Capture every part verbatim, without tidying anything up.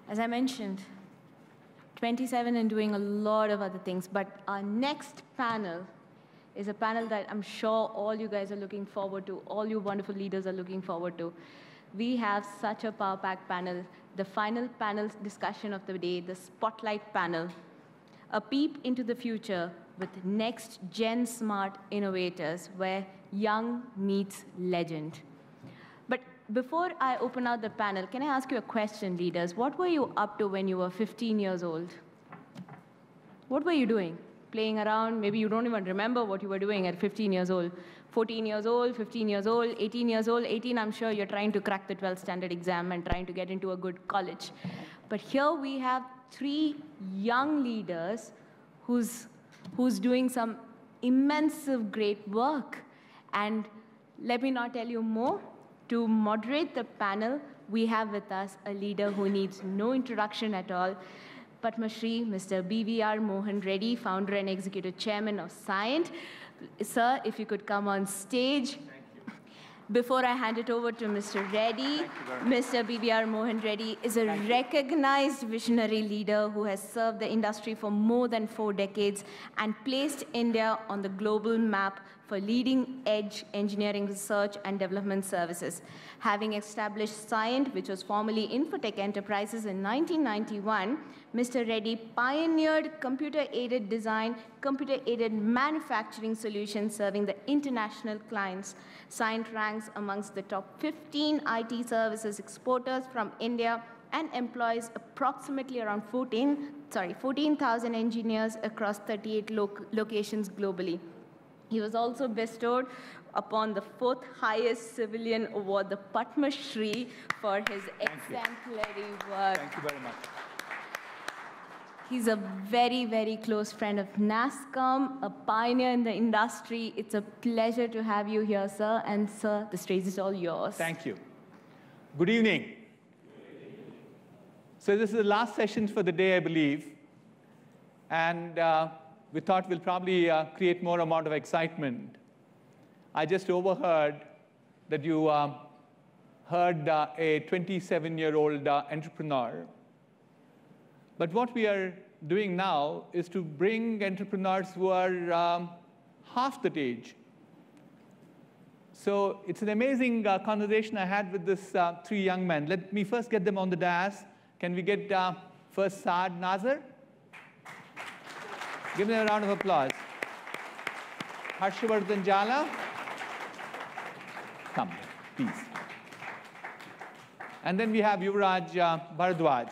As I mentioned, twenty-seven and doing a lot of other things, but our next panel is a panel that I'm sure all you guys are looking forward to, all you wonderful leaders are looking forward to. We have such a power-packed panel, the final panel discussion of the day, the Spotlight panel, a peep into the future with next-gen smart innovators where young meets legend. But before I open out the panel, can I ask you a question, leaders? What were you up to when you were fifteen years old? What were you doing? Playing around? Maybe you don't even remember what you were doing at fifteen years old. fourteen years old, fifteen years old, eighteen years old. eighteen, I'm sure you're trying to crack the twelfth standard exam and trying to get into a good college. But here we have three young leaders who's, who's doing some immense great work. And let me not tell you more. To moderate the panel, we have with us a leader who needs no introduction at all, Padma Shri, Mister B V R Mohan Reddy, founder and executive chairman of Cyient. Sir, if you could come on stage. Before I hand it over to Mister Reddy, Mister B V R Mohan Reddy is a recognized visionary leader who has served the industry for more than four decades and placed India on the global map for leading-edge engineering research and development services. Having established Cyient, which was formerly Infotech Enterprises in nineteen ninety-one, Mister Reddy pioneered computer-aided design, computer-aided manufacturing solutions serving the international clients. Cyient ranks amongst the top fifteen I T services exporters from India and employs approximately around fourteen, sorry, fourteen thousand engineers across thirty-eight lo locations globally. He was also bestowed upon the fourth highest civilian award, the Padma Shri, for his Thank exemplary you. work. Thank you very much. He's a very, very close friend of NASSCOM, a pioneer in the industry. It's a pleasure to have you here, sir. And sir, the stage is all yours. Thank you. Good evening. Good evening. So this is the last session for the day, I believe. And uh, we thought we'll probably uh, create more amount of excitement. I just overheard that you uh, heard uh, a twenty-seven-year-old uh, entrepreneur. But what we are doing now is to bring entrepreneurs who are um, half that age. So it's an amazing uh, conversation I had with these uh, three young men. Let me first get them on the dais. Can we get uh, first Saad Nazar? Give them a round of applause. Harshavardhan Jala. Come, please. And then we have Yuvraj uh, Bharadwaj.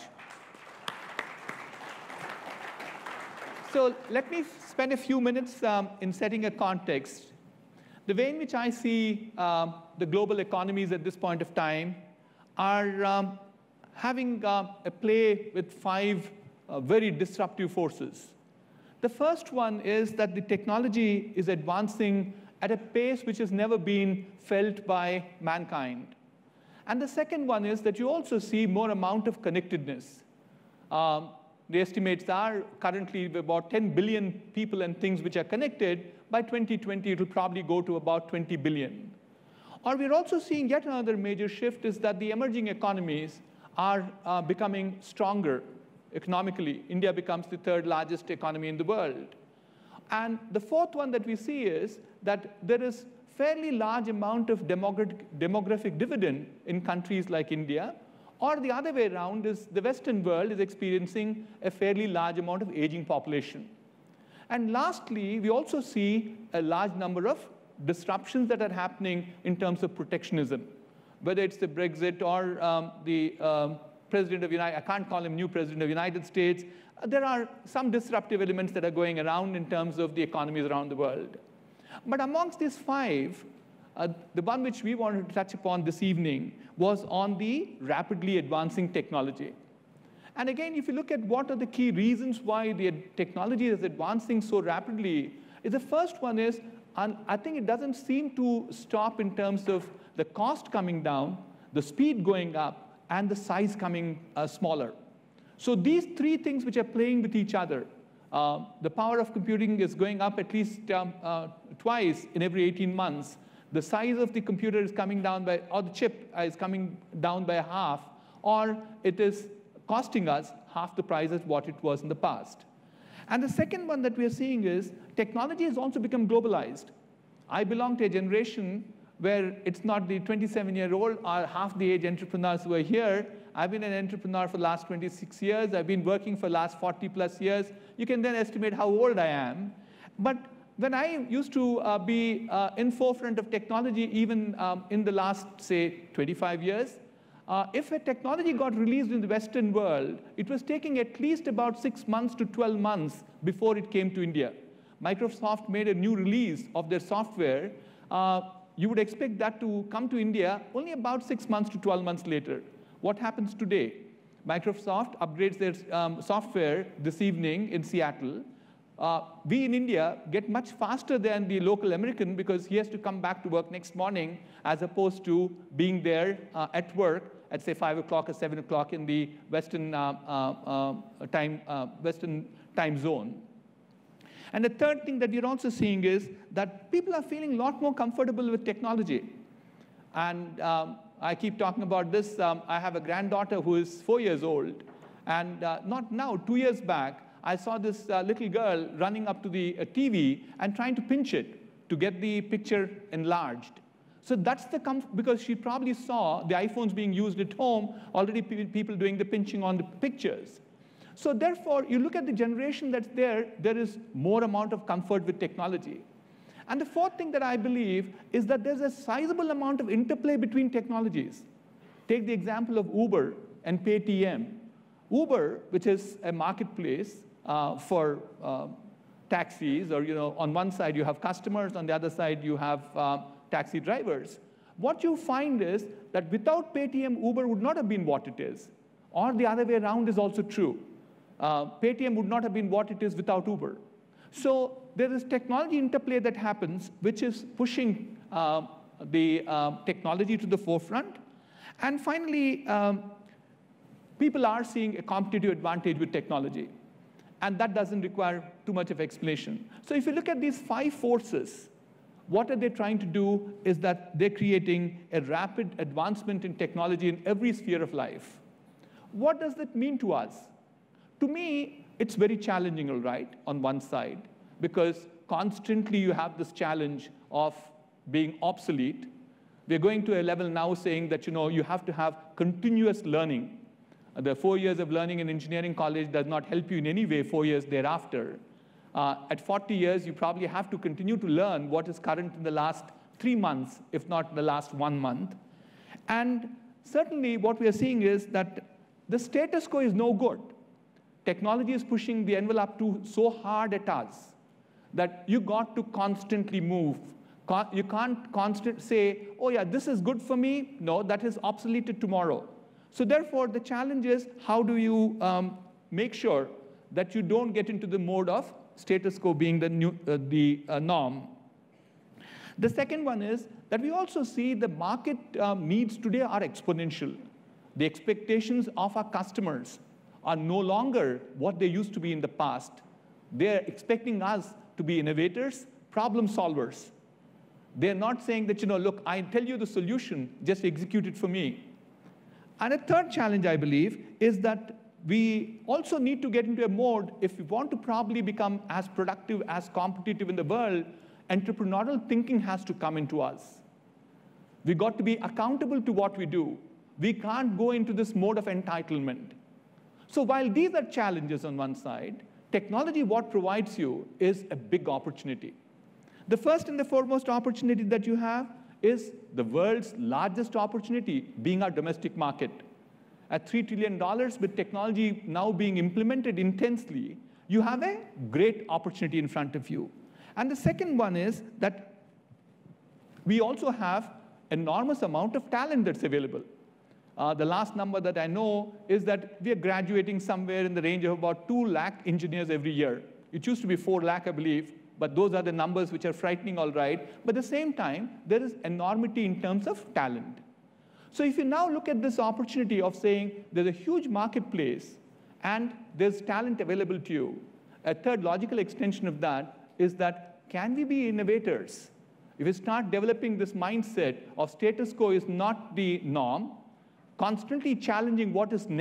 So let me spend a few minutes um, in setting a context. The way in which I see um, the global economies at this point of time are um, having uh, a play with five uh, very disruptive forces. The first one is that the technology is advancing at a pace which has never been felt by mankind. And the second one is that you also see more amount of connectedness. Um, The estimates are currently about ten billion people and things which are connected. By twenty twenty, it will probably go to about twenty billion. Or we're also seeing yet another major shift is that the emerging economies are uh, becoming stronger economically. India becomes the third largest economy in the world. And the fourth one that we see is that there is fairly large amount of demographic, demographic dividend in countries like India. Or the other way around is the Western world is experiencing a fairly large amount of aging population. And lastly, we also see a large number of disruptions that are happening in terms of protectionism, whether it's the Brexit or um, the um, president of the United, I can't call him new president of the United States. Uh, there are some disruptive elements that are going around in terms of the economies around the world. But amongst these five, Uh, the one which we wanted to touch upon this evening was on the rapidly advancing technology. And again, if you look at what are the key reasons why the technology is advancing so rapidly, is the first one is, and I think it doesn't seem to stop in terms of the cost coming down, the speed going up, and the size coming uh, smaller. So these three things which are playing with each other, uh, the power of computing is going up at least um, uh, twice in every eighteen months. The size of the computer is coming down by, or the chip is coming down by half, or it is costing us half the price of what it was in the past. And the second one that we are seeing is technology has also become globalized. I belong to a generation where it's not the twenty-seven-year-old or half the age entrepreneurs who are here. I've been an entrepreneur for the last twenty-six years. I've been working for the last forty plus years. You can then estimate how old I am. But when I used to uh, be uh, in forefront of technology, even um, in the last, say, twenty-five years, uh, if a technology got released in the Western world, it was taking at least about six months to twelve months before it came to India. Microsoft made a new release of their software. Uh, you would expect that to come to India only about six months to twelve months later. What happens today? Microsoft upgrades their um, software this evening in Seattle. Uh, we in India get much faster than the local American because he has to come back to work next morning as opposed to being there uh, at work at, say, five o'clock or seven o'clock in the Western, uh, uh, uh, time, uh, Western time zone. And the third thing that we're also seeing is that people are feeling a lot more comfortable with technology. And um, I keep talking about this. Um, I have a granddaughter who is four years old. And uh, not now, two years back, I saw this uh, little girl running up to the uh, T V and trying to pinch it to get the picture enlarged. So that's the comfort, because she probably saw the iPhones being used at home, already pe people doing the pinching on the pictures. So therefore, you look at the generation that's there, there is more amount of comfort with technology. And the fourth thing that I believe is that there's a sizable amount of interplay between technologies. Take the example of Uber and Paytm. Uber, which is a marketplace uh, for uh, taxis, or you know, on one side you have customers, on the other side you have uh, taxi drivers. What you find is that without Paytm, Uber would not have been what it is. Or the other way around is also true. Uh, Paytm would not have been what it is without Uber. So there is technology interplay that happens, which is pushing uh, the uh, technology to the forefront. And finally, um, people are seeing a competitive advantage with technology. And that doesn't require too much of explanation. So if you look at these five forces, what are they trying to do is that they're creating a rapid advancement in technology in every sphere of life. What does that mean to us? To me, it's very challenging, all right, on one side, because constantly you have this challenge of being obsolete. We're going to a level now saying that, you know, you have to have continuous learning. The four years of learning in engineering college does not help you in any way four years thereafter. Uh, at forty years, you probably have to continue to learn what is current in the last three months, if not the last one month. And certainly what we are seeing is that the status quo is no good. Technology is pushing the envelope to so hard at us that you got to constantly move. Con you can't constant say, oh yeah, this is good for me. No, that is obsoleted tomorrow. So therefore, the challenge is how do you um, make sure that you don't get into the mode of status quo being the, new, uh, the uh, norm. The second one is that we also see the market um, needs today are exponential. The expectations of our customers are no longer what they used to be in the past. They're expecting us to be innovators, problem solvers. They're not saying that, you know, look, I tell you the solution, just execute it for me. And a third challenge, I believe, is that we also need to get into a mode, if we want to probably become as productive, as competitive in the world, entrepreneurial thinking has to come into us. We got to be accountable to what we do. We can't go into this mode of entitlement. So while these are challenges on one side, technology, what provides you is a big opportunity. The first and the foremost opportunity that you have is the world's largest opportunity, being our domestic market. At three trillion dollars, with technology now being implemented intensely, you have a great opportunity in front of you. And the second one is that we also have enormous amount of talent that's available. Uh, the last number that I know is that we are graduating somewhere in the range of about two lakh engineers every year. It used to be four lakh, I believe, but those are the numbers which are frightening, all right. But at the same time, there is enormity in terms of talent. So if you now look at this opportunity of saying there's a huge marketplace and there's talent available to you, a third logical extension of that is that can we be innovators? If we start developing this mindset of status quo is not the norm, constantly challenging what is next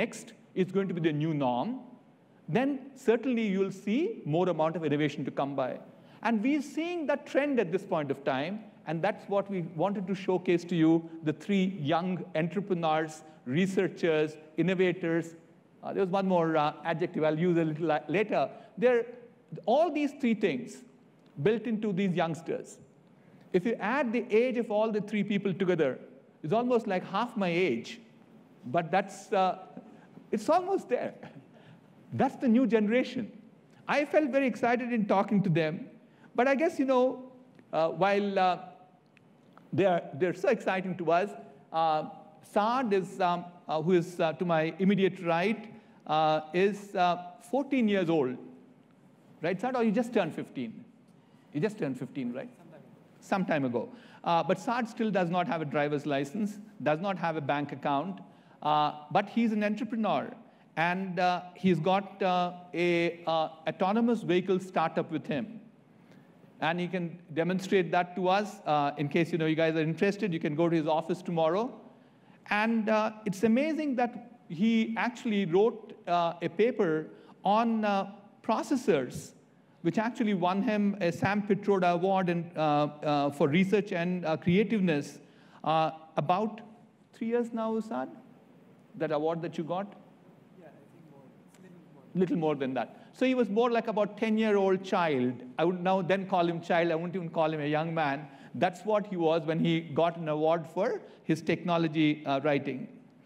is going to be the new norm, then certainly you'll see more amount of innovation to come by. And we're seeing that trend at this point of time, and that's what we wanted to showcase to you, the three young entrepreneurs, researchers, innovators. Uh, there was one more uh, adjective I'll use a little later. They're, all these three things built into these youngsters. If you add the age of all the three people together, it's almost like half my age. But that's, uh, it's almost there. That's the new generation. I felt very excited in talking to them. But I guess, you know, uh, while uh, they're, they're so exciting to us, uh, Saad is, um, uh, who is uh, to my immediate right, uh, is uh, fourteen years old. Right, Saad, or you just turned fifteen? You just turned fifteen, right? Some time ago. Uh, but Saad still does not have a driver's license, does not have a bank account, uh, but he's an entrepreneur. And uh, he's got uh, a uh, autonomous vehicle startup with him. And he can demonstrate that to us. Uh, in case you know you guys are interested, you can go to his office tomorrow. And uh, it's amazing that he actually wrote uh, a paper on uh, processors, which actually won him a Sam Pitroda Award in, uh, uh, for research and uh, creativeness uh, about three years now, Saad? That award that you got? Yeah, I think more. It's a little more. Little more than that. So he was more like about ten-year-old child. I would now then call him child. I wouldn't even call him a young man. That's what he was when he got an award for his technology uh, writing.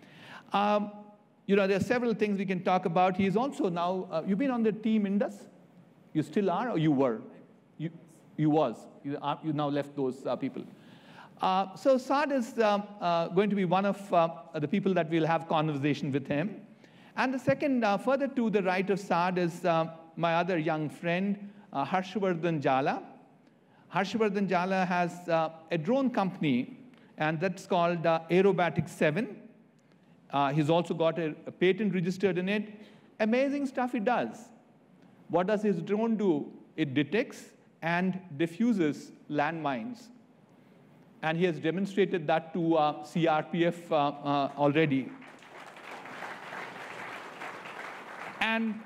Um, you know, there are several things we can talk about. He's also now, uh, you've been on the team Indus? You still are, or you were? You, you was. You, are, you now left those uh, people. Uh, so Saad is um, uh, going to be one of uh, the people that we'll have conversation with him. And the second, uh, further to the right of Saad, is uh, my other young friend, uh, Harshvardhan Jala. Harshvardhan Jala has uh, a drone company, and that's called uh, Aerobatic seven. Uh, he's also got a, a patent registered in it. Amazing stuff he does. What does his drone do? It detects and diffuses landmines. And he has demonstrated that to uh, C R P F uh, uh, already. And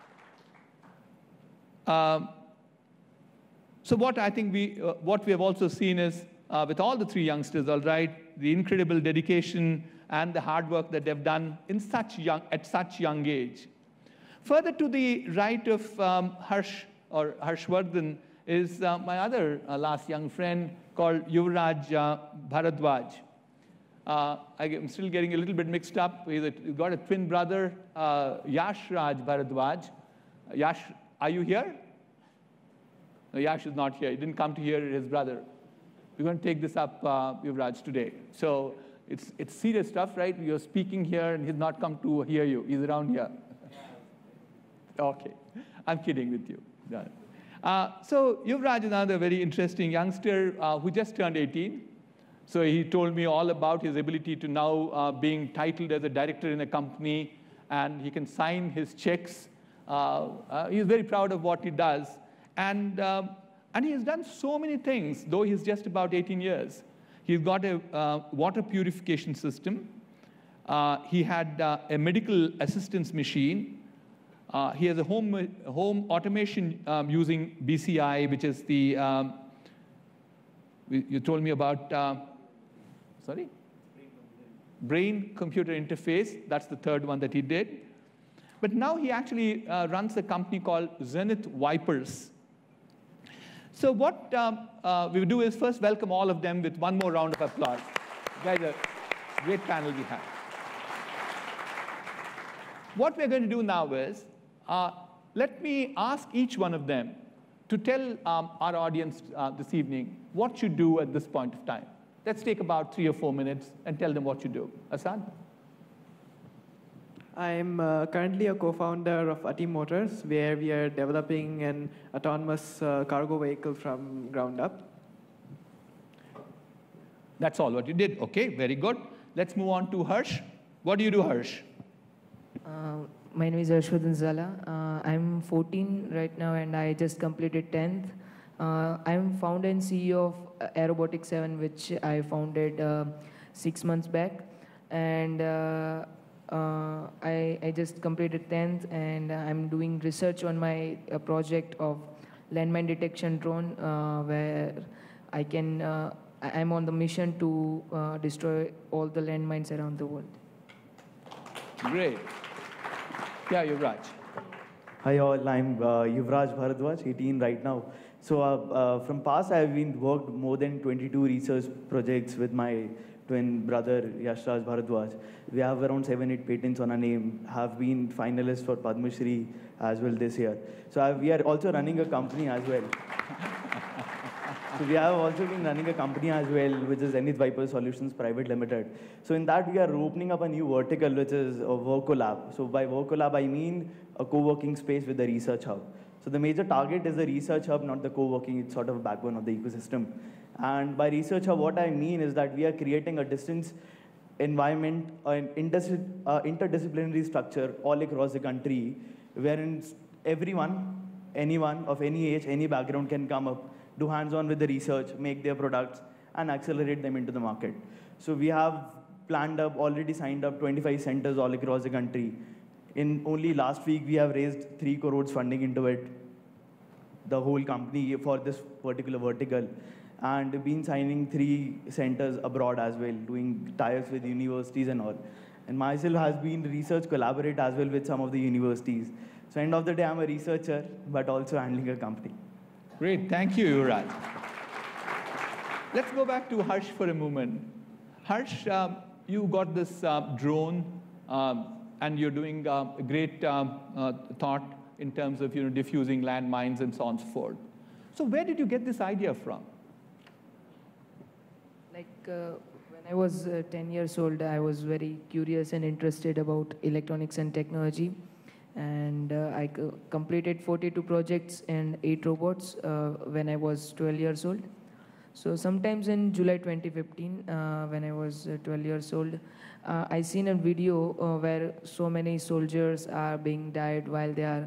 uh, so what I think we, uh, what we have also seen is, uh, with all the three youngsters, all right, the incredible dedication and the hard work that they've done in such young, at such young age. Further to the right of um, Harsh, or Harshvardhan, is uh, my other uh, last young friend called Yuvraj uh, Bharadwaj. Uh, I'm still getting a little bit mixed up. He's, a, he's got a twin brother, uh, Yash Raj Bharadwaj. Uh, Yash, are you here? No, Yash is not here. He didn't come to hear his brother. We're going to take this up, uh, Yuvraj, today. So it's, it's serious stuff, right? You're speaking here, and he's not come to hear you. He's around here. Okay, I'm kidding with you. Uh, so Yuvraj is another very interesting youngster uh, who just turned eighteen. So he told me all about his ability to now uh, being titled as a director in a company, and he can sign his checks. Uh, uh, he's very proud of what he does. And, um, and he has done so many things, though he's just about eighteen years. He's got a uh, water purification system. Uh, he had uh, a medical assistance machine. Uh, he has a home, home automation um, using B C I, which is the, um, you told me about, uh, sorry? Brain-computer interface. That's the third one that he did. But now he actually uh, runs a company called Zenith Vipers. So what um, uh, we will do is first welcome all of them with one more round of applause. Guys, a great panel we have. What we're going to do now is, Uh, let me ask each one of them to tell um, our audience uh, this evening what you do at this point of time. Let's take about three or four minutes and tell them what you do. Asad? I'm uh, currently a co-founder of Ati Motors, where we are developing an autonomous uh, cargo vehicle from ground up. That's all what you did. Okay, very good. Let's move on to Harsh. What do you do, Harsh? Uh, My name is Harshvardhan Jala. Uh, I'm fourteen right now, and I just completed tenth. Uh, I'm founder and C E O of Aerobatic seven, which I founded uh, six months back. And uh, uh, I, I just completed tenth, and I'm doing research on my uh, project of landmine detection drone, uh, where I can, uh, I- I'm on the mission to uh, destroy all the landmines around the world. Great. Yeah, Yuvraj. Hi all, I'm uh, Yuvraj Bharadwaj, eighteen right now. So uh, uh, from past, I've been worked more than twenty-two research projects with my twin brother Yashraj Bharadwaj. We have around seven, eight patents on our name, have been finalists for Padma Shri as well this year. So I've, we are also running a company as well. So we have also been running a company as well, which is Zenith Viper Solutions Private Limited. So in that, we are opening up a new vertical, which is a Workolab. So by Workolab, I mean a co-working space with a research hub. So the major target is the research hub, not the co-working. It's sort of a backbone of the ecosystem. And by research hub, what I mean is that we are creating a distance environment, an interdis uh, interdisciplinary structure all across the country, wherein everyone, anyone of any age, any background can come up, do hands-on with the research, make their products, and accelerate them into the market. So we have planned up, already signed up twenty-five centers all across the country. In only last week, we have raised three crores funding into it, the whole company for this particular vertical. And been signing three centers abroad as well, doing tie-ups with universities and all. And myself has been research collaborate as well with some of the universities. So end of the day, I'm a researcher, but also handling a company. Great, thank you, Yuvraj. Let's go back to Harsh for a moment. Harsh, um, you got this uh, drone, um, and you're doing uh, a great um, uh, thought in terms of you know, diffusing landmines and so on and so forth. So where did you get this idea from? Like uh, when I was uh, ten years old, I was very curious and interested about electronics and technology. And uh, I co completed forty-two projects and eight robots uh, when I was twelve years old. So sometimes in July twenty fifteen, uh, when I was uh, twelve years old, uh, I seen a video uh, where so many soldiers are being died while they are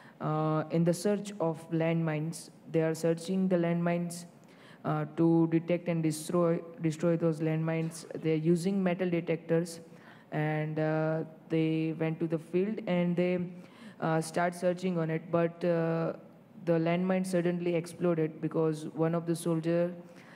uh, in the search of landmines. They are searching the landmines uh, to detect and destroy, destroy those landmines. They're using metal detectors. And uh, they went to the field and they uh, start searching on it, but uh, the landmine suddenly exploded because one of the soldier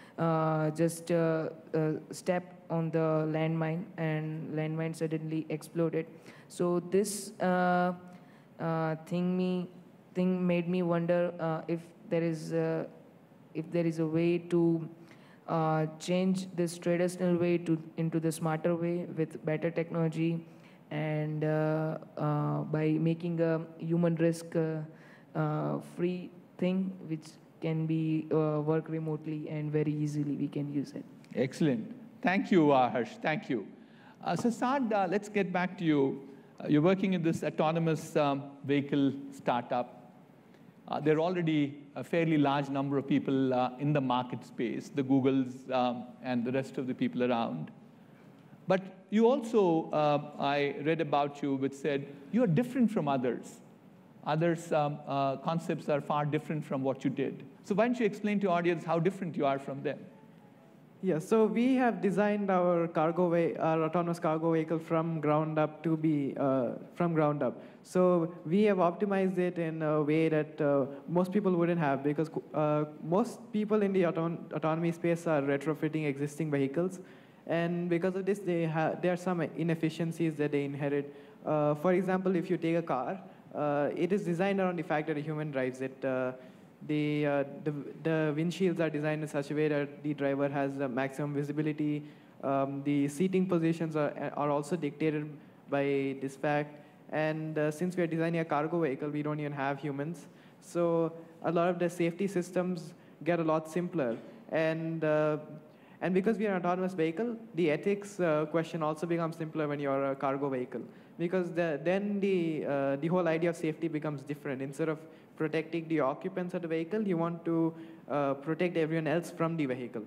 uh, just uh, uh, stepped on the landmine, and landmine suddenly exploded. So this uh, uh, thing me thing made me wonder uh, if there is uh, if there is a way to Uh, change this traditional way to into the smarter way with better technology, and uh, uh, by making a human risk uh, uh, free thing which can be uh, work remotely and very easily we can use it. Excellent. Thank you, uh, Harsh. Thank you. Uh, so Saad, uh, let's get back to you. Uh, you're working in this autonomous um, vehicle startup. Uh, there are already a fairly large number of people uh, in the market space, the Googles um, and the rest of the people around. But you also, uh, I read about you, which said you're different from others. Others' um, uh, concepts are far different from what you did. So why don't you explain to the audience how different you are from them? Yeah, so we have designed our cargo way, our autonomous cargo vehicle from ground up to be uh, from ground up. So we have optimized it in a way that uh, most people wouldn't have, because uh, most people in the auton autonomy space are retrofitting existing vehicles, and because of this, they have there are some inefficiencies that they inherit. Uh, for example, if you take a car, uh, it is designed around the fact that a human drives it. Uh, The, uh, the, the windshields are designed in such a way that the driver has uh, maximum visibility. Um, the seating positions are, are also dictated by this fact. And uh, since we are designing a cargo vehicle, we don't even have humans. So a lot of the safety systems get a lot simpler. And, uh, and because we are an autonomous vehicle, the ethics uh, question also becomes simpler when you're a cargo vehicle. Because the, then the, uh, the whole idea of safety becomes different. Instead of protecting the occupants of the vehicle, you want to uh, protect everyone else from the vehicle.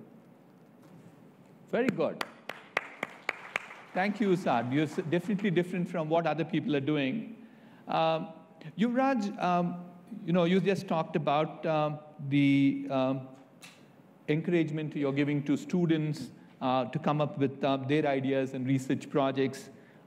Very good. Thank you, Saad. You're definitely different from what other people are doing. Um, Yuvraj, um, you know, you just talked about um, the um, encouragement you're giving to students uh, to come up with uh, their ideas and research projects.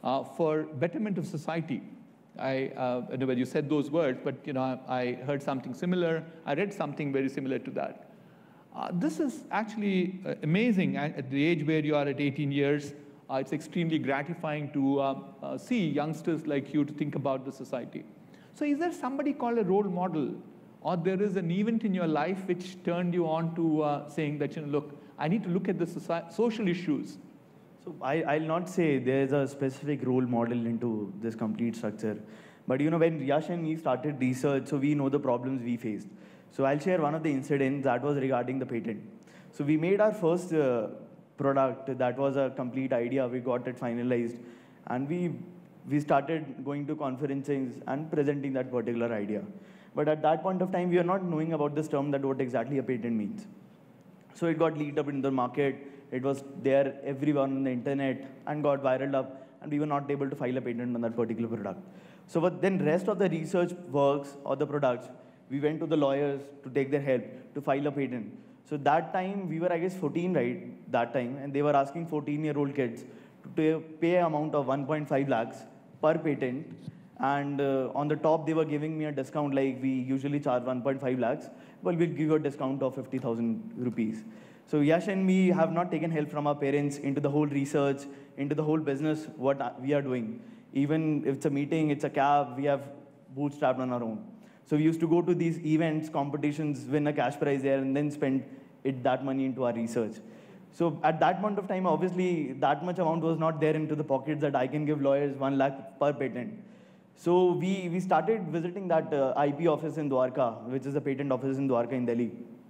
uh, for betterment of society. I uh, don't know whether you said those words, but you know, I, I heard something similar. I read something very similar to that. Uh, this is actually uh, amazing. At, at the age where you are at eighteen years, uh, it's extremely gratifying to uh, uh, see youngsters like you to think about the society. So is there somebody called a role model, or there is an event in your life which turned you on to uh, saying that, you know, look, I need to look at the soci social issues? So I, I'll not say there's a specific role model into this complete structure. But you know, when Yash and me started research, so we know the problems we faced. So I'll share one of the incidents that was regarding the patent. So we made our first uh, product that was a complete idea. We got it finalized. And we, we started going to conferences and presenting that particular idea. But at that point of time, we were not knowing about this term that what exactly a patent means. So it got leaked up in the market. It was there everywhere on the internet and got viral up, and we were not able to file a patent on that particular product. So but then rest of the research works or the products, we went to the lawyers to take their help to file a patent. So that time, we were, I guess, fourteen, right, that time, and they were asking fourteen-year-old kids to pay, pay an amount of one point five lakhs per patent, and uh, on the top, they were giving me a discount, like we usually charge one point five lakhs, well, we'll give you a discount of fifty thousand rupees. So Yash and me have not taken help from our parents into the whole research, into the whole business, what we are doing. Even if it's a meeting, it's a cab, we have bootstrapped on our own. So we used to go to these events, competitions, win a cash prize there, and then spend it, that money into our research. So at that point of time, obviously, that much amount was not there into the pockets that I can give lawyers one lakh per patent. So we, we started visiting that uh, I P office in Dwarka, which is a patent office in Dwarka in Delhi.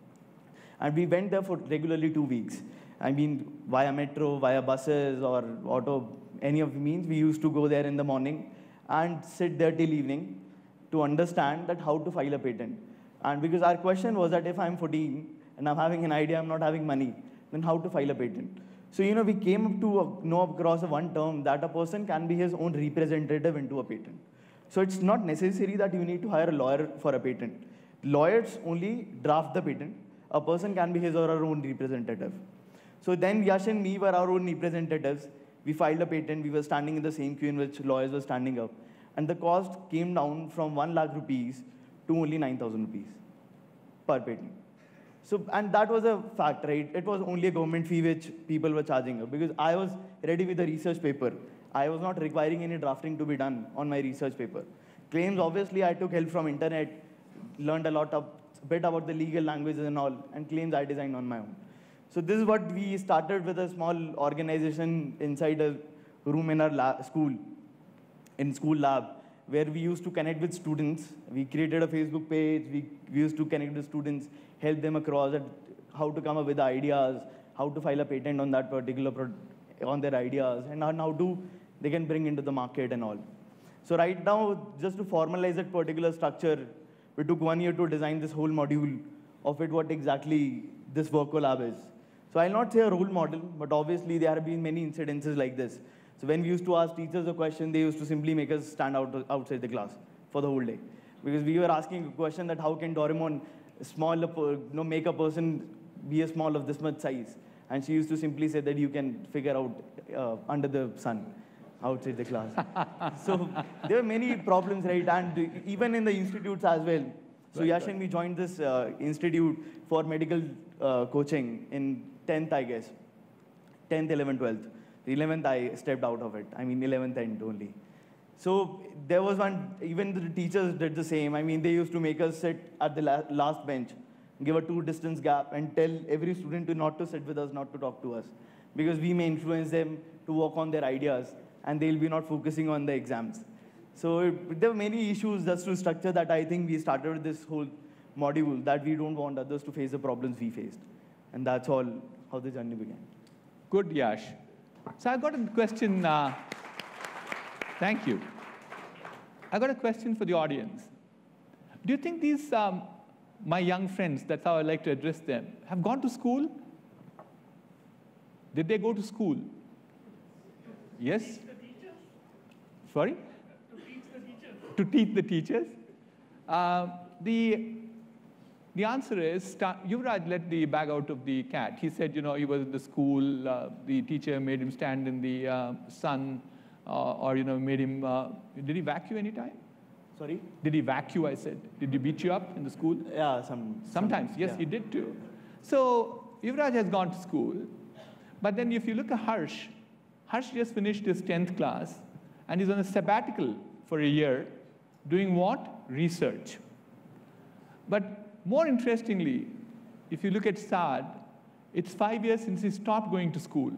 And we went there for regularly two weeks. I mean, via metro, via buses, or auto, any of the means, we used to go there in the morning and sit there till evening to understand that how to file a patent. And because our question was that if I'm fourteen and I'm having an idea, I'm not having money, then how to file a patent? So, you know, we came up to a, know across a one term that a person can be his own representative into a patent. So it's not necessary that you need to hire a lawyer for a patent. Lawyers only draft the patent. A person can be his or her own representative. So then Yash and me were our own representatives. We filed a patent. We were standing in the same queue in which lawyers were standing up. And the cost came down from one lakh rupees to only nine thousand rupees per patent. So, and that was a fact, right? It was only a government fee which people were charging up, because I was ready with a research paper. I was not requiring any drafting to be done on my research paper. Claims, obviously, I took help from internet, learned a lot of, bit about the legal languages and all, and claims I designed on my own. So this is what we started with, a small organization inside a room in our lab, school, in school lab, where we used to connect with students. We created a Facebook page. We, we used to connect with students, help them across at how to come up with ideas, how to file a patent on that particular, pro on their ideas, and on how to, they can bring into the market and all. So right now, just to formalize that particular structure, we took one year to design this whole module of it, what exactly this Worko Lab is. So I'll not say a role model, but obviously there have been many incidences like this. So when we used to ask teachers a question, they used to simply make us stand out outside the class for the whole day. Because we were asking a question that how can Doraemon small, you know, make a person be a small of this much size? And she used to simply say that you can figure out uh, under the sun outside the class. So there were many problems, right? And even in the institutes as well. So right, Yash right. and we joined this uh, institute for medical uh, coaching in tenth, I guess. tenth, eleventh, twelfth. The eleventh, I stepped out of it. I mean, eleventh end only. So there was one, even the teachers did the same. I mean, they used to make us sit at the la last bench, give a two distance gap, and tell every student to not to sit with us, not to talk to us. Because we may influence them to work on their ideas, and they'll be not focusing on the exams. So it, there were many issues just to structure that I think we started with this whole module, that we don't want others to face the problems we faced. And that's all how the journey began. Good, Yash. So I've got a question. Uh, thank you. I got a question for the audience. Do you think these, um, my young friends, that's how I like to address them, have gone to school? Did they go to school? Yes? To teach the teachers. Sorry? To teach the teachers. To teach the teachers. Uh, the, the answer is, Yuvraj let the bag out of the cat. He said, you know, he was in the school, uh, the teacher made him stand in the uh, sun, uh, or you know, made him, uh, did he whack you anytime? Sorry? Did he whack you, I said? Did he beat you up in the school? Yeah, some. Sometimes, some, yes, yeah. he did too. So Yuvraj has gone to school, but then if you look at Harsh, Harsh just finished his tenth class, and he's on a sabbatical for a year, doing what? Research. But more interestingly, if you look at Saad, it's five years since he stopped going to school.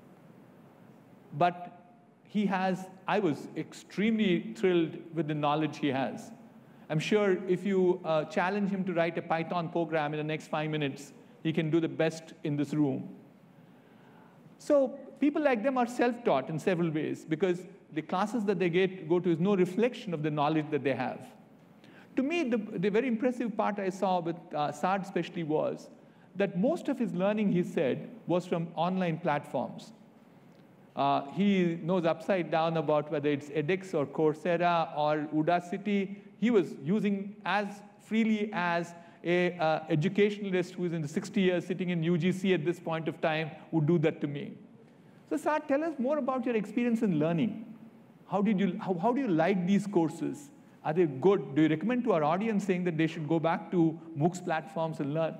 But he has, I was extremely thrilled with the knowledge he has. I'm sure if you uh, challenge him to write a Python program in the next five minutes, he can do the best in this room. So people like them are self-taught in several ways because the classes that they get, go to is no reflection of the knowledge that they have. To me, the, the very impressive part I saw with uh, Saad especially was that most of his learning, he said, was from online platforms. Uh, he knows upside down about whether it's edX or Coursera or Udacity. He was using as freely as a uh, educationalist who is in the sixty years sitting in U G C at this point of time would do that to me. So Saad, tell us more about your experience in learning. How, did you, how, how do you like these courses? Are they good? Do you recommend to our audience saying that they should go back to MOOCs platforms and learn?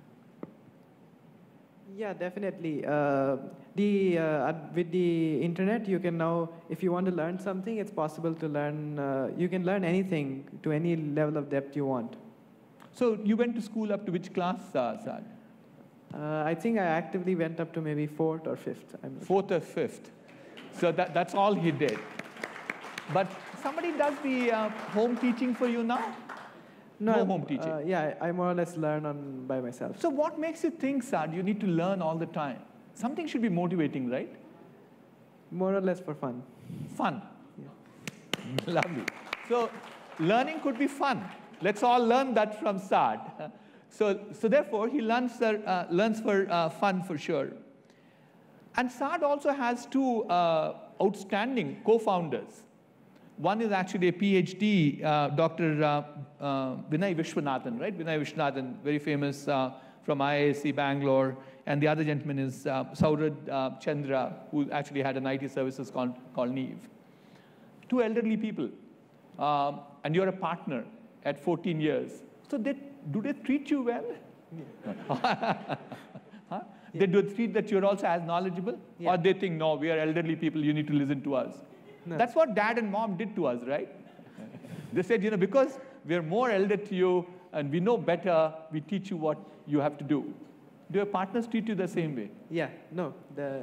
Yeah, definitely. Uh, the, uh, with the internet, you can now, if you want to learn something, it's possible to learn, uh, you can learn anything to any level of depth you want. So you went to school up to which class, uh, Saad? Uh, I think I actively went up to maybe fourth or fifth. I'm Fourth or fifth. So that, that's all he did. But somebody does the uh, home teaching for you now? No, no home teaching. Uh, yeah, I more or less learn on by myself. So what makes you think, Saad, you need to learn all the time? Something should be motivating, right? More or less for fun. Fun. Yeah. Lovely. So learning could be fun. Let's all learn that from Saad. So, so therefore, he learns, uh, learns for uh, fun for sure. And Saad also has two uh, outstanding co-founders. One is actually a PhD, uh, Doctor Uh, uh, Vinay Vishwanathan, right? Vinay Vishwanathan, very famous uh, from I I S C Bangalore. And the other gentleman is uh, Saurabh uh, Chandra, who actually had an I T services called, called Neve. Two elderly people. Um, and you're a partner at fourteen years. So they, do they treat you well? Yeah. Huh? Yeah. They do treat that you're also as knowledgeable? Yeah. Or they think, no, we are elderly people, you need to listen to us. No. That's what dad and mom did to us, right? They said, you know, because we're more elder to you and we know better, we teach you what you have to do. Do your partners treat you the same way? Yeah, no. The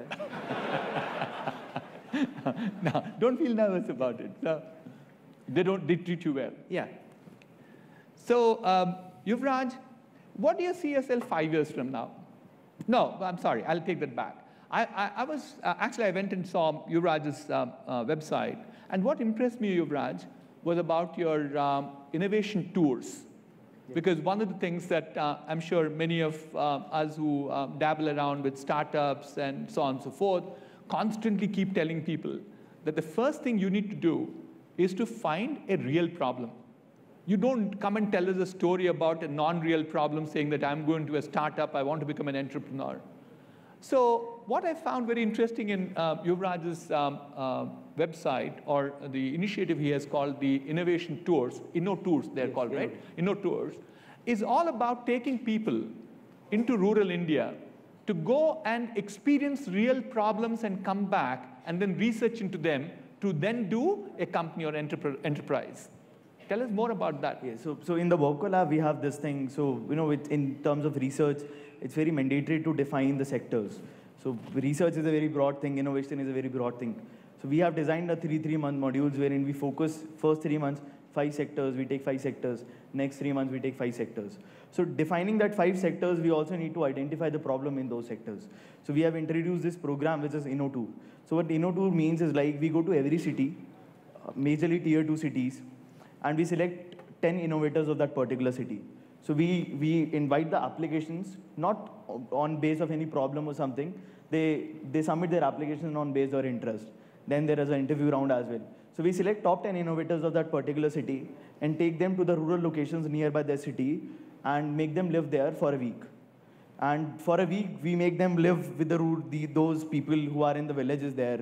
no, don't feel nervous about it. No, they don't, they treat you well. Yeah. So, um, Yuvraj, what do you see yourself five years from now? No, I'm sorry, I'll take that back. I, I, I was, uh, actually, I went and saw Yuvraj's uh, uh, website, and what impressed me, Yuvraj, was about your um, innovation tours. Yeah. Because one of the things that uh, I'm sure many of uh, us who uh, dabble around with startups and so on and so forth, constantly keep telling people that the first thing you need to do is to find a real problem. You don't come and tell us a story about a non-real problem saying that I'm going to a startup, I want to become an entrepreneur. So what I found very interesting in uh, Yuvraj's um, uh, website, or the initiative he has called the Innovation Tours, InnoTours they're yes, called, right? InnoTours, is all about taking people into rural India to go and experience real problems and come back and then research into them to then do a company or enter enterprise. Tell us more about that. Yeah, so, so in the Webco Lab, we have this thing. So, you know, it, in terms of research, it's very mandatory to define the sectors. So research is a very broad thing. Innovation is a very broad thing. So we have designed a three, three-month modules wherein we focus first three months, five sectors, we take five sectors. Next three months, we take five sectors. So defining that five sectors, we also need to identify the problem in those sectors. So we have introduced this program, which is InnoTour. So what InnoTour means is like we go to every city, majorly tier two cities, and we select ten innovators of that particular city. So we, we invite the applications, not on base of any problem or something. They, they submit their applications on base or interest. Then there is an interview round as well. So we select top ten innovators of that particular city and take them to the rural locations nearby their city and make them live there for a week. And for a week, we make them live with the, the, those people who are in the villages there.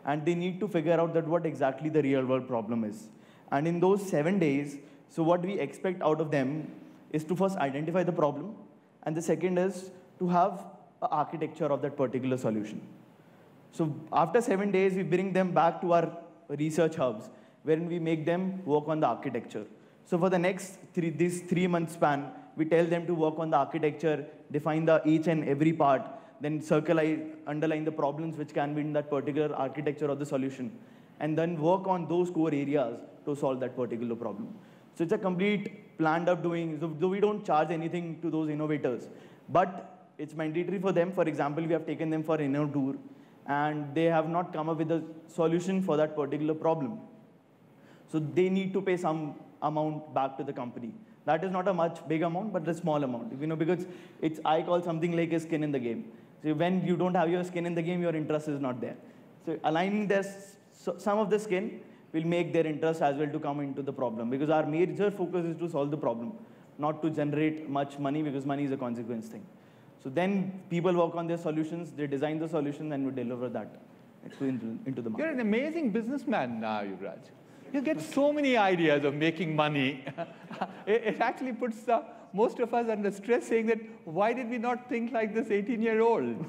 and they need to figure out that what exactly the real world problem is. And in those seven days, so what we expect out of them is to first identify the problem, and the second is to have an architecture of that particular solution. So after seven days, we bring them back to our research hubs, wherein we make them work on the architecture. So for the next three, this three-month span, we tell them to work on the architecture, define the each and every part, then circle, underline the problems which can be in that particular architecture of the solution, and then work on those core areas to solve that particular problem. So it's a complete planned up doing, so though we don't charge anything to those innovators, but it's mandatory for them. For example, we have taken them for an inner tour, and they have not come up with a solution for that particular problem. So they need to pay some amount back to the company. That is not a much big amount, but a small amount, you know, because it's, I call something like a skin in the game. So when you don't have your skin in the game, your interest is not there. So aligning this, so some of the skin will make their interest as well to come into the problem, because our major focus is to solve the problem, not to generate much money, because money is a consequence thing. So then people work on their solutions, they design the solution, and we deliver that into, into the market. You're an amazing businessman now, Yuvraj. You get so many ideas of making money. it, it actually puts uh, most of us under stress, saying that, why did we not think like this eighteen-year-old?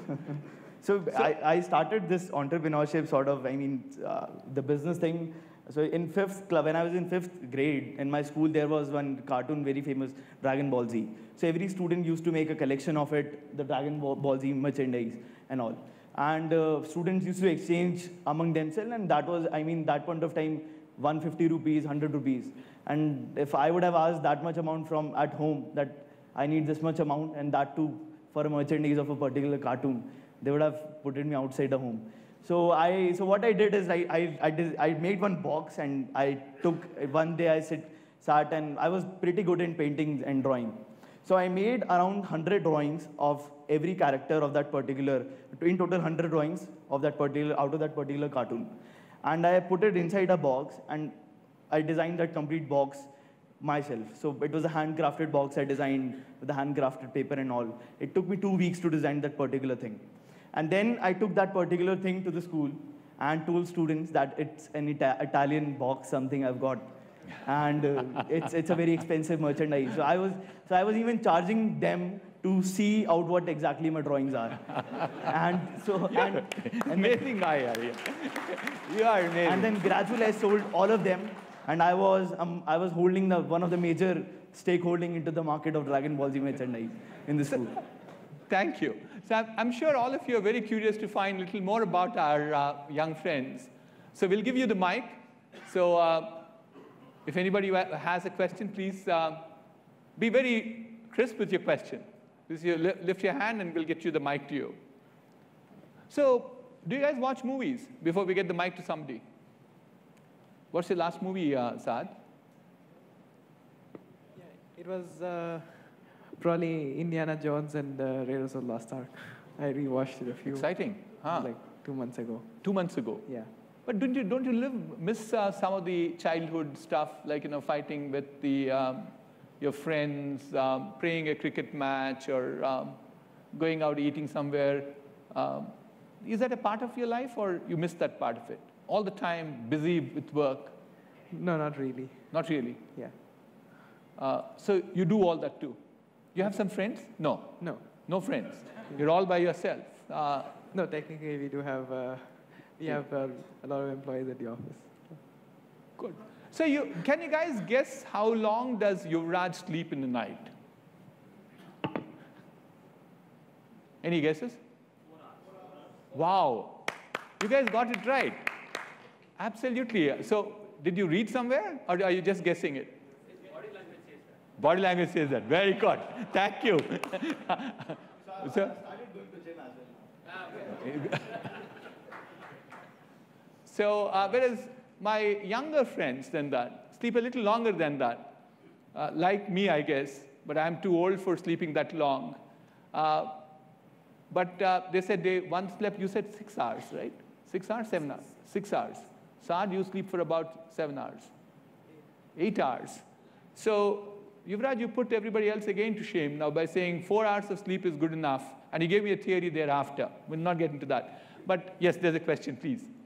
so so I, I started this entrepreneurship sort of, I mean, uh, the business thing. So in fifth club, when I was in fifth grade, in my school, there was one cartoon, very famous, Dragon Ball Z. So every student used to make a collection of it, the Dragon Ball Z merchandise and all. And uh, students used to exchange among themselves, and that was, I mean, that point of time, one hundred fifty rupees, one hundred rupees. And if I would have asked that much amount from at home, that I need this much amount, and that too for a merchandise of a particular cartoon, they would have put me outside the home. So I, so what I did is I, I, I, did, I made one box, and I took, one day I sit, sat, and I was pretty good in painting and drawing. So I made around one hundred drawings of every character of that particular, in total one hundred drawings of that particular, out of that particular cartoon. And I put it inside a box, and I designed that complete box myself. So it was a handcrafted box I designed with the handcrafted paper and all. It took me two weeks to design that particular thing. And then I took that particular thing to the school and told students that it's an Ita Italian box, something I've got. And uh, it's, it's a very expensive merchandise. So I was, so I was even charging them to see out what exactly my drawings are. and so, and, and amazing guy, are you? You are amazing. And then gradually I sold all of them, and I was, um, I was holding the, one of the major stakeholding into the market of Dragon Ball Z merchandise in the school. Thank you. So I'm, I'm sure all of you are very curious to find a little more about our uh, young friends. So we'll give you the mic. So uh, if anybody has a question, please uh, be very crisp with your question. Just you lift your hand, and we'll get you the mic to you. So do you guys watch movies before we get the mic to somebody? What's your last movie, uh, Saad? Yeah, it was uh, probably Indiana Jones and the Raiders of the Lost Ark. I rewatched it a few. Exciting, huh? Like two months ago. Two months ago. Yeah. But don't you don't you live miss uh, some of the childhood stuff, like you know, fighting with the um, your friends, um, playing a cricket match, or um, going out eating somewhere? Um, is that a part of your life, or you miss that part of it? All the time busy with work? No, not really. Not really. Yeah. Uh, so you do all that too. You have some friends? No. No. No friends. You're all by yourself. Uh, No, technically we do have uh, we have uh, a lot of employees at the office. Good. So you, can you guys guess how long does Yuvraj sleep in the night? Any guesses? Wow. You guys got it right. Absolutely. So did you read somewhere, or are you just guessing it? Body language says that. Body language says that. Very good. Thank you. So, so uh, whereas my younger friends than that sleep a little longer than that, uh, like me, I guess, but I'm too old for sleeping that long. Uh, but uh, they said they once slept, you said six hours, right? Six hours, seven hours? Six hours. Saad, you sleep for about seven hours. Eight hours. So, Yuvraj, you put everybody else again to shame now by saying four hours of sleep is good enough, and he gave me a theory thereafter. We'll not get into that. But yes, there's a question, please.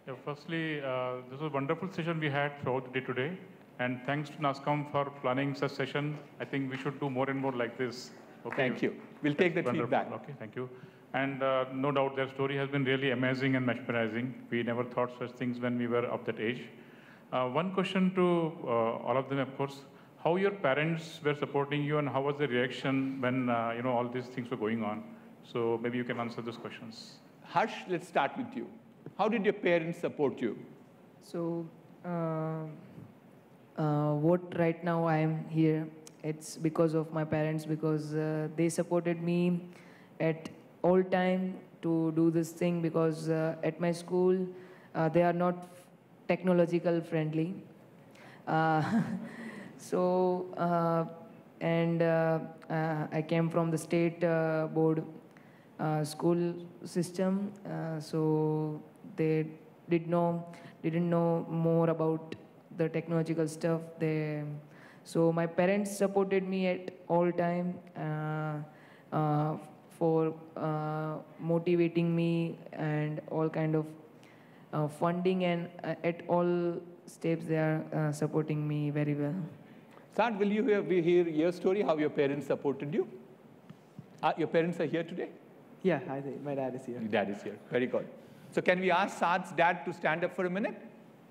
Yeah, firstly, uh, this was a wonderful session we had throughout the day today. And thanks to NASSCOM for planning such session. I think we should do more and more like this. Okay. Thank you. We'll take that Wonderful. feedback. Okay, thank you. And uh, no doubt their story has been really amazing and mesmerizing. We never thought such things when we were of that age. Uh, one question to uh, all of them, of course. How your parents were supporting you and how was the reaction when uh, you know, all these things were going on? So maybe you can answer those questions. Harsh, let's start with you. How did your parents support you? So, uh, uh, what right now I am here, it's because of my parents, because uh, they supported me at all time to do this thing, because uh, at my school, uh, they are not technological friendly. Uh, so, uh, and uh, uh, I came from the state uh, board uh, school system, uh, so they did know, didn't know more about the technological stuff. They, so my parents supported me at all time uh, uh, for uh, motivating me and all kind of uh, funding, and uh, at all steps they are uh, supporting me very well. Saad, will you hear, we hear your story, how your parents supported you? Uh, your parents are here today? Yeah, I think my dad is here. Your dad is here. Very good. So can we ask Saad's dad to stand up for a minute?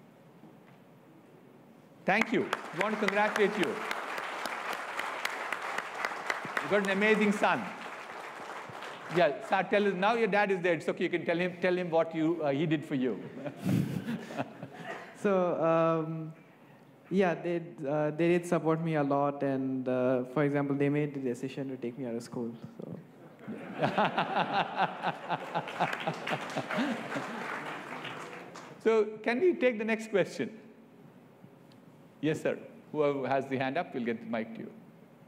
Thank you. We want to congratulate you. You've got an amazing son. Yeah, Saad, tell us, now your dad is there. It's okay, you can tell him, tell him what you, uh, he did for you. So, um, yeah, they, uh, they did support me a lot. And, uh, for example, they made the decision to take me out of school. So. So can we take the next question? Yes, sir. Whoever has the hand up, we'll get the mic to you.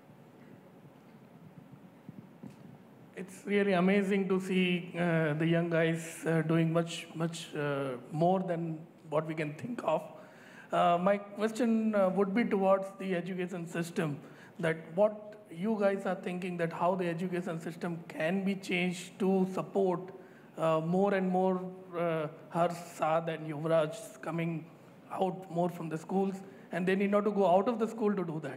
It's really amazing to see uh, the young guys uh, doing much, much uh, more than what we can think of. Uh, my question uh, would be towards the education system, that what you guys are thinking, that how the education system can be changed to support uh, more and more uh, Harsh, Saad and Yuvraj coming out more from the schools, and they need not to go out of the school to do that.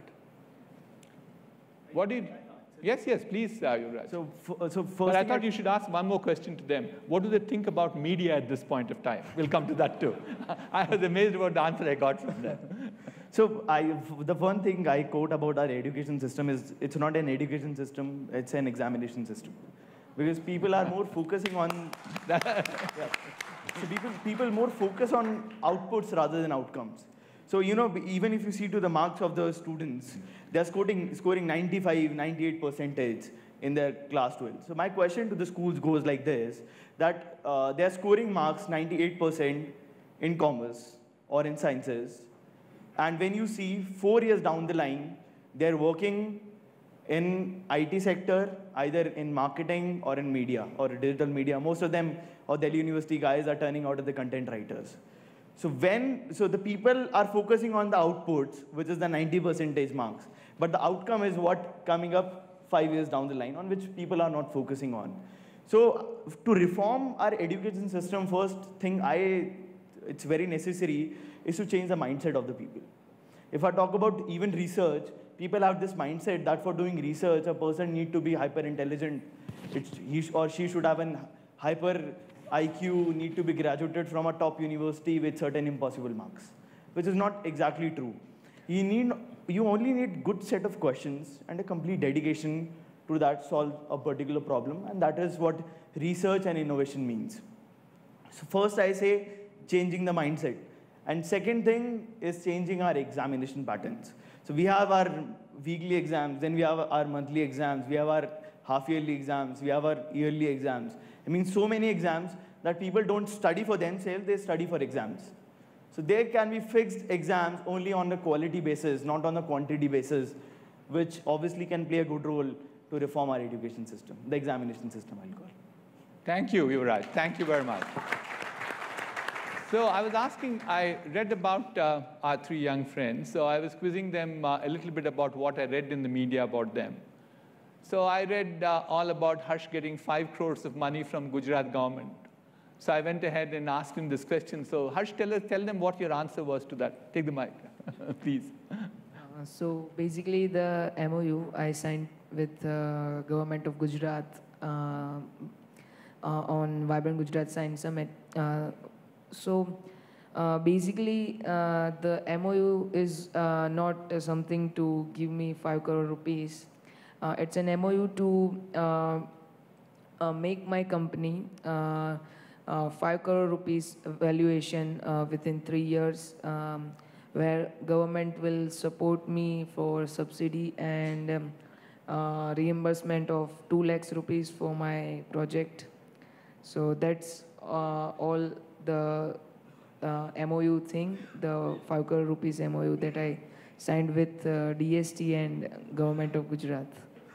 What did? Yes, yes, please, uh, Yuvraj. So, f- so first But I thing thought you should ask one more question to them. What do they think about media at this point of time? We'll come to that too. I was amazed about the answer I got from them. So I, the one thing I quote about our education system is it's not an education system, it's an examination system. Because people are more focusing on, yeah. So people, people more focus on outputs rather than outcomes. So, you know, even if you see to the marks of the students, they're scoring, scoring ninety-five, ninety-eight percentage in their class twelve. So my question to the schools goes like this, that uh, they're scoring marks ninety-eight percent in commerce or in sciences. And when you see four years down the line, they're working in I T sector, either in marketing or in media or digital media. Most of them, or Delhi University guys, are turning out as the content writers. So when, so the people are focusing on the outputs, which is the ninety percentage marks, but the outcome is what coming up five years down the line, on which people are not focusing on. So to reform our education system, first thing I, it's very necessary, is to change the mindset of the people. If I talk about even research, people have this mindset that for doing research, a person need to be hyper intelligent. It's, he or she should have an hyper I Q, need to be graduated from a top university with certain impossible marks, which is not exactly true. You need, you only need good set of questions and a complete dedication to that solve a particular problem, and that is what research and innovation means. So first I say changing the mindset. And second thing is changing our examination patterns. So we have our weekly exams, then we have our monthly exams, we have our half-yearly exams, we have our yearly exams. I mean, so many exams that people don't study for themselves, they study for exams. So there can be fixed exams only on a quality basis, not on a quantity basis, which obviously can play a good role to reform our education system, the examination system, I'll call. Thank you, Yuvraj. Thank you very much. So I was asking, I read about uh, our three young friends, so I was quizzing them uh, a little bit about what I read in the media about them. So I read uh, all about Harsh getting five crores of money from Gujarat government. So I went ahead and asked him this question. So Harsh, tell, us, tell them what your answer was to that. Take the mic, please. Uh, so basically the M O U I signed with uh, government of Gujarat uh, uh, on Vibrant Gujarat Science Summit. Uh, so uh, basically uh, the M O U is uh, not uh, something to give me five crore rupees. Uh, it's an M O U to uh, uh, make my company uh, uh, five crore rupees valuation uh, within three years. Um, where government will support me for subsidy and um, uh, reimbursement of two lakhs rupees for my project. So that's uh, all the uh, M O U thing, the five crore rupees M O U that I signed with uh, D S T and government of Gujarat.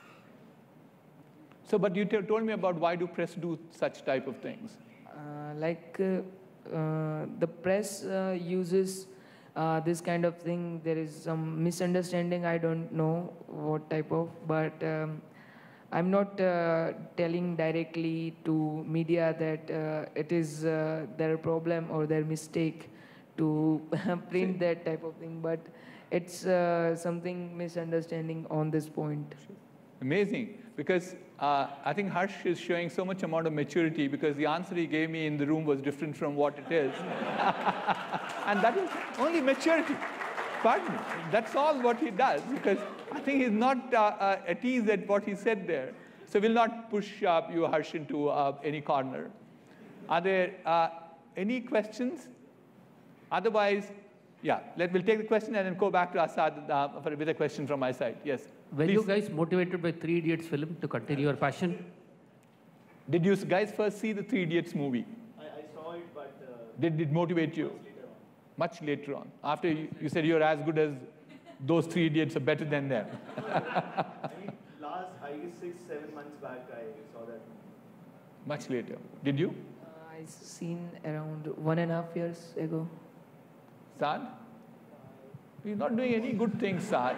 So, but you t told me about why do press do such type of things? Uh, like uh, uh, the press uh, uses Uh, this kind of thing, there is some misunderstanding, I don't know what type of, but um, I'm not uh, telling directly to media that uh, it is uh, their problem or their mistake to print that type of thing, but it's uh, something misunderstanding on this point. Amazing, because uh, I think Harsh is showing so much amount of maturity because the answer he gave me in the room was different from what it is. And that is only maturity. Pardon me. That's all what he does, because I think he's not uh, uh, at ease at what he said there. So we'll not push uh, you, Harsh, into uh, any corner. Are there uh, any questions? Otherwise, yeah, let, we'll take the question and then go back to Asad uh, for, with a question from my side. Yes. Were Please. you guys motivated by Three Idiots film to continue your passion? Did you guys first see the Three Idiots movie? I, I saw it, but... Uh, Did it motivate you? Much later on. After you, you said you're as good as those Three Idiots are better than them. I mean, last, I guess, six, seven months back, I saw that. Much later. Did you? Uh, I seen around one and a half years ago. Saad? He's not doing any good things, Saad.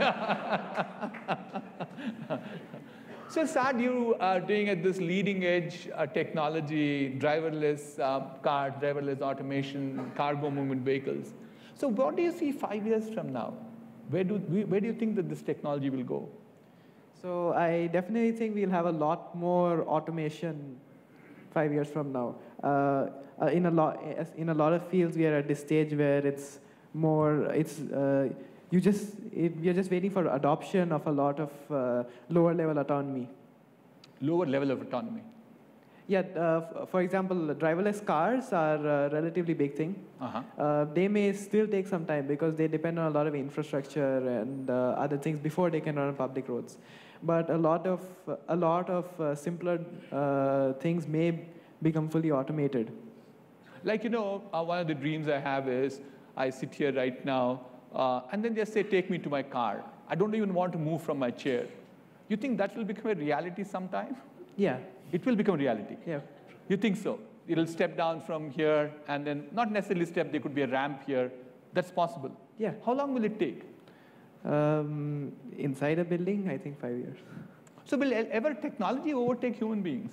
So, Saad, you are doing at this leading edge uh, technology, driverless uh, cars, driverless automation, cargo movement vehicles. So what do you see five years from now? Where do, where do you think that this technology will go? So I definitely think we'll have a lot more automation five years from now. Uh, uh, in, a lot, in a lot of fields, we are at this stage where it's more, it's, uh, you just, it, you're just waiting for adoption of a lot of uh, lower level autonomy. Lower level of autonomy. Yeah, uh, for example, driverless cars are a relatively big thing. Uh-huh. Uh, they may still take some time because they depend on a lot of infrastructure and uh, other things before they can run on public roads. But a lot of, a lot of uh, simpler uh, things may become fully automated. Like, you know, uh, one of the dreams I have is I sit here right now uh, and then just say, take me to my car. I don't even want to move from my chair. You think that will become a reality sometime? Yeah. It will become reality. Yeah. You think so? It'll step down from here and then not necessarily step, there could be a ramp here. That's possible. Yeah. How long will it take? Um, inside a building, I think five years. So will ever technology overtake human beings?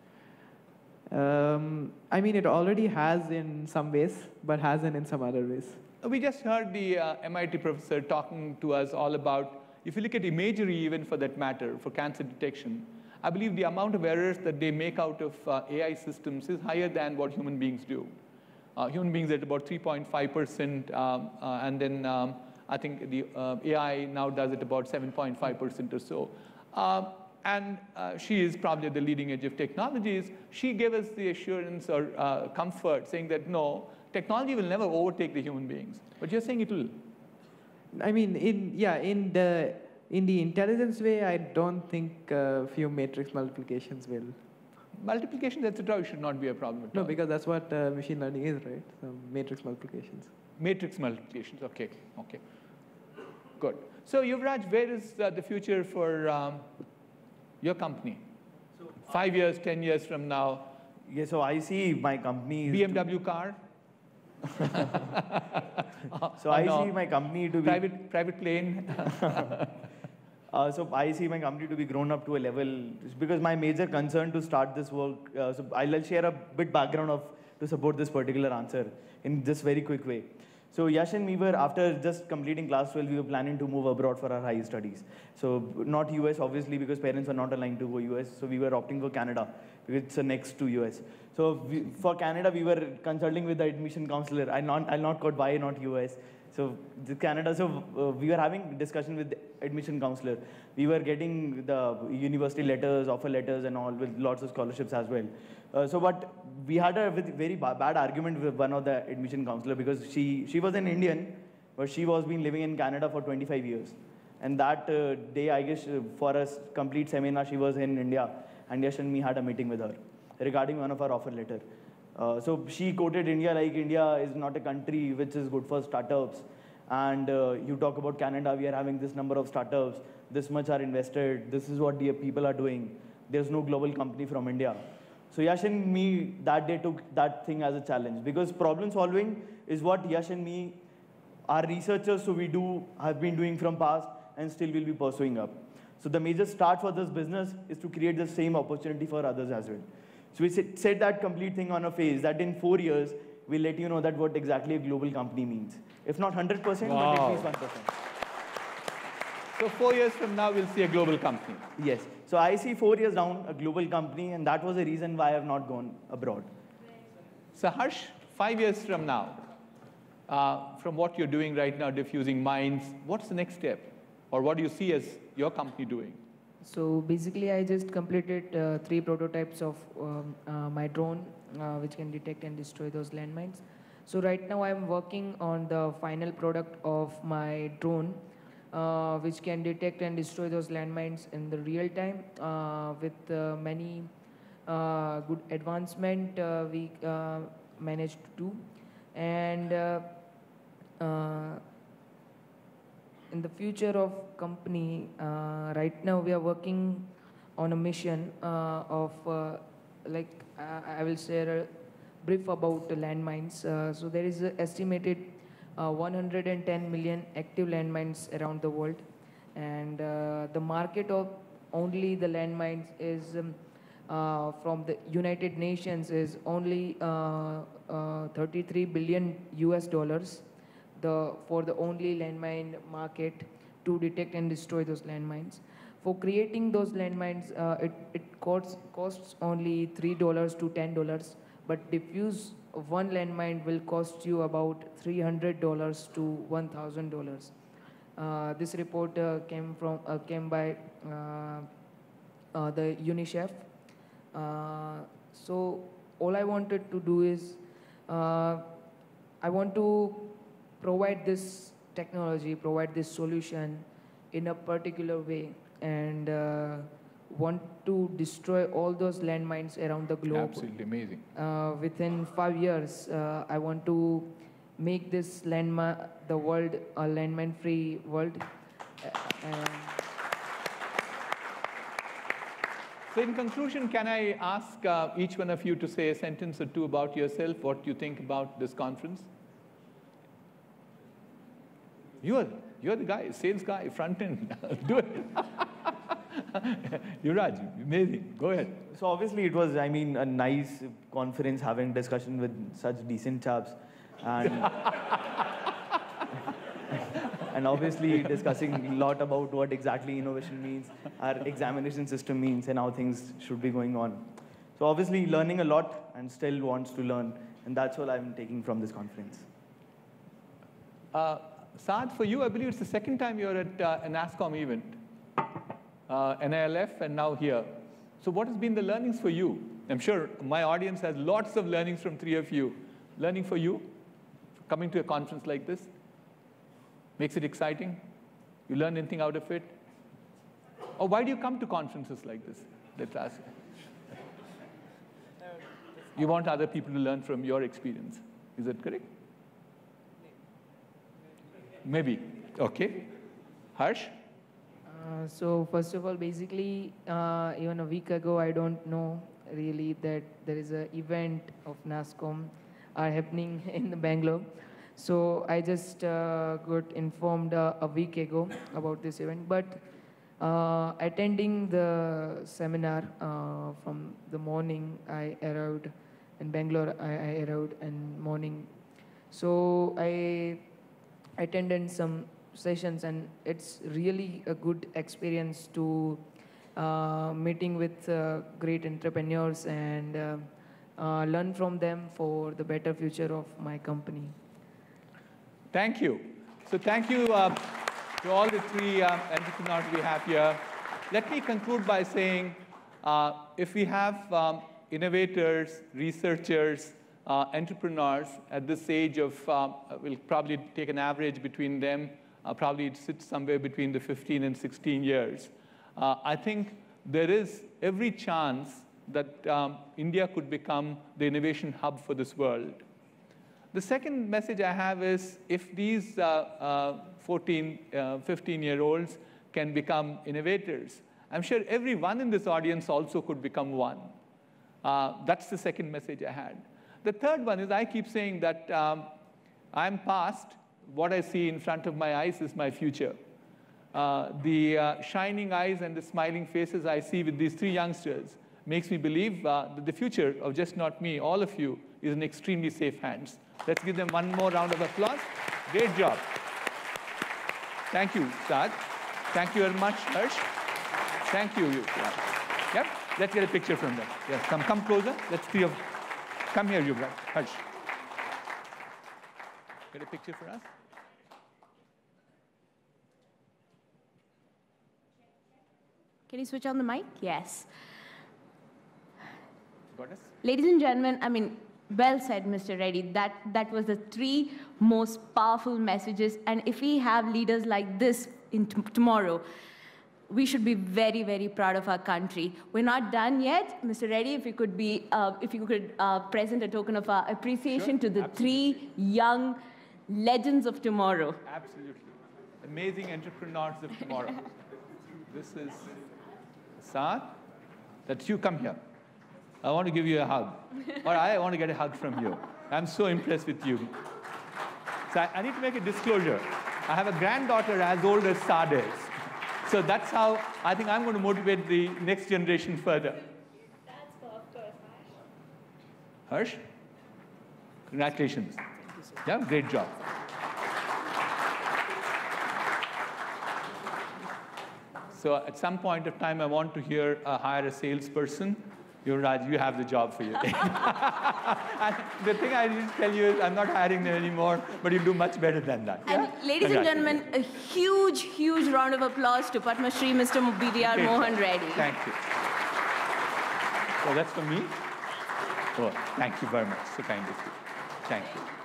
Um, I mean, it already has in some ways, but hasn't in some other ways. We just heard the uh, M I T professor talking to us all about, if you look at imagery even for that matter, for cancer detection, I believe the amount of errors that they make out of uh, A I systems is higher than what human beings do. Uh, human beings at about three point five percent, um, uh, and then um, I think the uh, A I now does it about seven point five percent or so. Uh, and uh, she is probably at the leading edge of technologies. She gave us the assurance or uh, comfort saying that no, technology will never overtake the human beings. But you're saying it will. I mean, in, yeah, in the, in the intelligence way, I don't think a uh, few matrix multiplications will. Multiplications, et cetera, should not be a problem at no, all. No, because that's what uh, machine learning is, right? So matrix multiplications. Matrix multiplications, okay, okay. Good. So Yuvraj, where is uh, the future for um, your company? So, Five uh, years, ten years from now? Yeah, so I see my company... B M W car? so I no. see my company to be... Private, private plane? Uh, so I see my company to be grown up to a level, because my major concern to start this work, uh, so I'll share a bit background of to support this particular answer in this very quick way. So Yash and me were, after just completing class twelve, we were planning to move abroad for our higher studies. So not U S, obviously, because parents were not aligned to go U S. So we were opting for Canada, because it's next to U S. So we, for Canada, we were consulting with the admission counselor. I'll not, I'll not quote why not U S. So the Canada, so uh, we were having discussion with the admission counselor. We were getting the university letters, offer letters and all, with lots of scholarships as well. Uh, so but we had a very bad argument with one of the admission counselor, because she, she was an Indian, but she was been living in Canada for twenty-five years. And that uh, day, I guess, uh, for a complete seminar, she was in India, and Yash and me had a meeting with her regarding one of our offer letter. Uh, so she quoted India like India is not a country which is good for startups. And uh, you talk about Canada, we are having this number of startups, this much are invested, this is what the people are doing. There's no global company from India. So Yash and me that day took that thing as a challenge, because problem solving is what Yash and me, our researchers, so we do, have been doing from past and still will be pursuing up. So the major start for this business is to create the same opportunity for others as well. So we set that complete thing on a phase that in four years, we'll let you know that what exactly a global company means. If not one hundred percent, wow, but at least one percent. So four years from now, we'll see a global company. Yes. So I see four years down a global company, and that was the reason why I have not gone abroad. So Harsh, five years from now, uh, from what you're doing right now, diffusing minds, what's the next step? Or what do you see as your company doing? So basically, I just completed uh, three prototypes of um, uh, my drone, uh, which can detect and destroy those landmines. So right now, I'm working on the final product of my drone, uh, which can detect and destroy those landmines in the real time uh, with uh, many uh, good advancement uh, we uh, managed to do. And uh, uh, in the future of company, uh, right now we are working on a mission uh, of uh, like uh, I will share a brief about the landmines. Uh, so there is an estimated uh, one hundred ten million active landmines around the world, and uh, the market of only the landmines is um, uh, from the United Nations is only uh, uh, thirty-three billion U S dollars. The, for the only landmine market to detect and destroy those landmines. For creating those landmines, uh, it, it costs, costs only three dollars to ten dollars, but diffuse one landmine will cost you about three hundred dollars to one thousand dollars. Uh, this report uh, came, from, uh, came by uh, uh, the UNICEF. Uh, so all I wanted to do is, uh, I want to provide this technology, provide this solution in a particular way, and uh, want to destroy all those landmines around the globe. Absolutely amazing. Uh, within five years, uh, I want to make this landmine, the world, a landmine-free world. Uh, and so in conclusion, can I ask uh, each one of you to say a sentence or two about yourself, what you think about this conference? You're, you're the guy, sales guy, front end. Do it. Yuvraj, amazing. Go ahead. So obviously it was, I mean, a nice conference having discussion with such decent chaps. And, and obviously discussing a lot about what exactly innovation means, our examination system means, and how things should be going on. So obviously learning a lot and still wants to learn. And that's all I'm taking from this conference. Uh, Saad, for you, I believe it's the second time you're at uh, a NASSCOM event, uh, N I L F, and now here. So what has been the learnings for you? I'm sure my audience has lots of learnings from three of you. Learning for you, coming to a conference like this, makes it exciting? You learn anything out of it? Or why do you come to conferences like this? Let's ask. You want other people to learn from your experience. Is that correct? Maybe. Okay. Harsh? Uh, so first of all, basically, uh, even a week ago, I don't know really that there is an event of NASSCOM are happening in Bangalore. So I just uh, got informed uh, a week ago about this event. But Uh, attending the seminar uh, from the morning, I arrived in Bangalore. I, I arrived in morning, so I attended some sessions, and it's really a good experience to uh, meeting with uh, great entrepreneurs and uh, uh, learn from them for the better future of my company. Thank you. So thank you uh, to all the three uh, entrepreneurs we have here. Let me conclude by saying, uh, if we have um, innovators, researchers, uh, entrepreneurs at this age of, um, we'll probably take an average between them, uh, probably it sits somewhere between the fifteen and sixteen years. Uh, I think there is every chance that um, India could become the innovation hub for this world. The second message I have is, if these uh, uh, fourteen, fifteen-year-olds can become innovators, I'm sure everyone in this audience also could become one. Uh, that's the second message I had. The third one is, I keep saying that um, I'm past. What I see in front of my eyes is my future. Uh, the uh, shining eyes and the smiling faces I see with these three youngsters makes me believe uh, that the future of just not me, all of you, is in extremely safe hands. Let's give them one more round of applause. Great job. Thank you, Saad. Thank you very much, Harsh. Thank you. you. Yep. Let's get a picture from them. Yes, come, come closer. Let's three of, come here, Yuvraj. Harsh. Get a picture for us. Can you switch on the mic? Yes. Got us? Ladies and gentlemen, I mean, well said, Mister Reddy. That, that was the three most powerful messages. And if we have leaders like this in t tomorrow, we should be very, very proud of our country. We're not done yet. Mister Reddy, if you could, be, uh, if you could uh, present a token of our appreciation Sure, to the absolutely. three young legends of tomorrow. Absolutely. Amazing entrepreneurs of tomorrow. This is Saad. That's you. Come here. I want to give you a hug. Or I want to get a hug from you. I'm so impressed with you. So I, I need to make a disclosure. I have a granddaughter as old as Saad is. So that's how I think I'm going to motivate the next generation further. That's for, of course, Harsh? Congratulations. Yeah, great job. So at some point of time, I want to hear uh, hire a salesperson. Yuvraj, you have the job for you. And the thing I need to tell you is I'm not hiring them anymore, but you do much better than that. And yeah? ladies and gentlemen, a huge, huge round of applause to Padma Shri, Mister B V R Mohan Reddy. Thank you. So that's for me. Oh, thank you very much. So kind of you. Thank you.